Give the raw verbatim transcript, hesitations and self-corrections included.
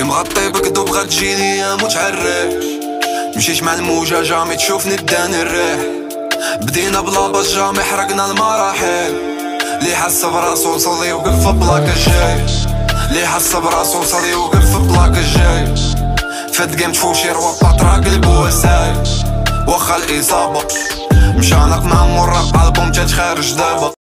مغطي بكدو بغا تجيلي متعرف. مشيت مع الموجة جامي تشوفني داني الريح. بدينا بلا باس جامي حرقنا المراحل. لي حس براسو وصل يوقف في بلاك الجاي. لي حس براسو وصل يوقف في بلاك الجاي. فات جيم تفوشي روابط قلب وساي. واخا الإصابة مشانق مع مرة البوم جات خارج دابا.